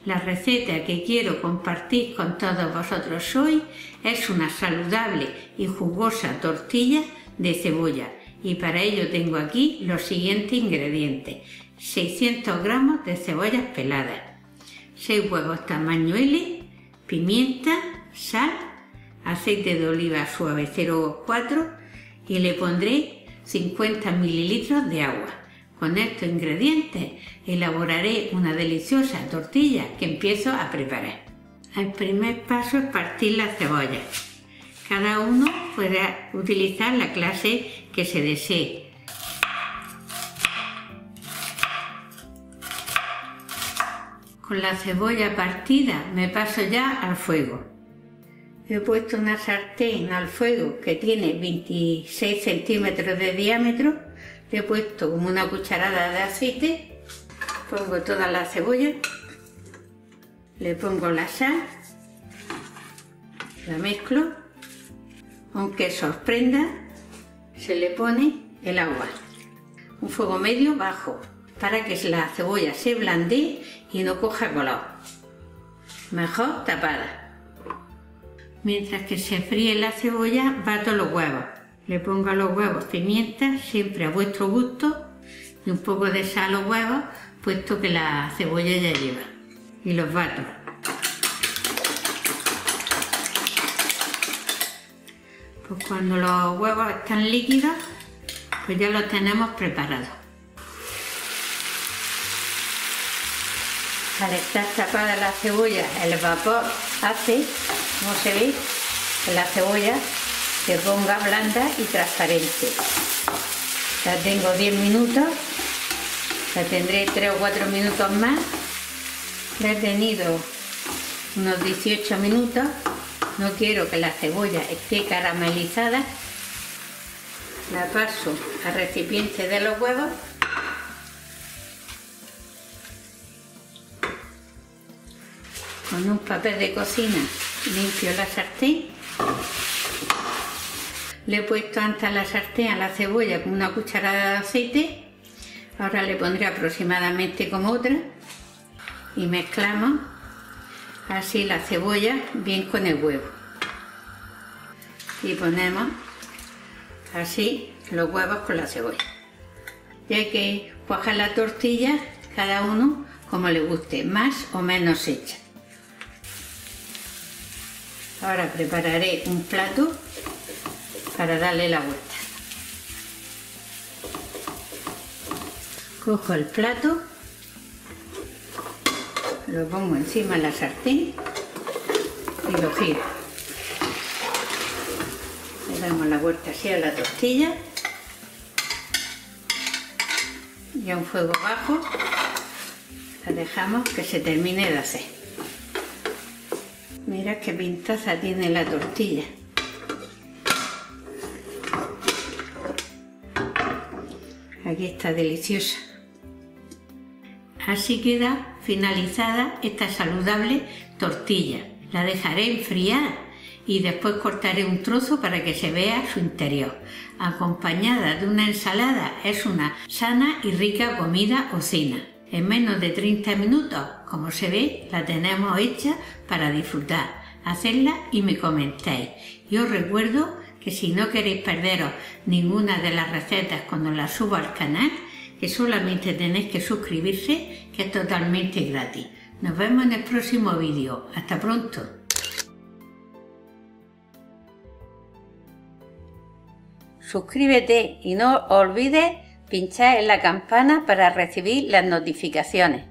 La receta que quiero compartir con todos vosotros hoy es una saludable y jugosa tortilla de cebolla y para ello tengo aquí los siguientes ingredientes: 600 gramos de cebollas peladas, 6 huevos tamaño L, pimienta, sal, aceite de oliva suave 0,4 y le pondré 50 mililitros de agua. Con estos ingredientes elaboraré una deliciosa tortilla que empiezo a preparar. El primer paso es partir la cebolla. Cada uno podrá utilizar la clase que se desee. Con la cebolla partida me paso ya al fuego. He puesto una sartén al fuego que tiene 26 centímetros de diámetro. Le he puesto como una cucharada de aceite. Pongo toda la cebolla. Le pongo la sal. La mezclo. Aunque sorprenda, se le pone el agua. Un fuego medio bajo para que la cebolla se blandee y no coja color. Mejor tapada. Mientras que se fríe la cebolla, bato los huevos. Le pongo a los huevos pimienta, siempre a vuestro gusto, y un poco de sal a los huevos, puesto que la cebolla ya lleva. Y los bato. Pues cuando los huevos están líquidos, pues ya los tenemos preparados. Al estar tapada la cebolla, el vapor hace, como se ve, que la cebolla se ponga blanda y transparente. La tengo 10 minutos, la tendré 3 o 4 minutos más. La he tenido unos 18 minutos. No quiero que la cebolla esté caramelizada. La paso al recipiente de los huevos. Con un papel de cocina limpio la sartén. Le he puesto antes a la sartén a la cebolla con una cucharada de aceite. Ahora le pondré aproximadamente como otra. Y mezclamos así la cebolla bien con el huevo. Y ponemos así los huevos con la cebolla. Y hay que cuajar la tortilla cada uno como le guste, más o menos hecha. Ahora prepararé un plato para darle la vuelta. Cojo el plato, lo pongo encima de la sartén y lo giro. Le damos la vuelta así a la tortilla y a un fuego bajo la dejamos que se termine de hacer. Mira qué pintaza tiene la tortilla. Aquí está deliciosa. Así queda finalizada esta saludable tortilla. La dejaré enfriar y después cortaré un trozo para que se vea su interior. Acompañada de una ensalada, es una sana y rica comida o cena. En menos de 30 minutos, como se ve, la tenemos hecha para disfrutar. Hacedla y me comentéis. Y os recuerdo que si no queréis perderos ninguna de las recetas cuando las subo al canal, que solamente tenéis que suscribirse, que es totalmente gratis. Nos vemos en el próximo vídeo. Hasta pronto. Suscríbete y no olvides pinchar en la campana para recibir las notificaciones.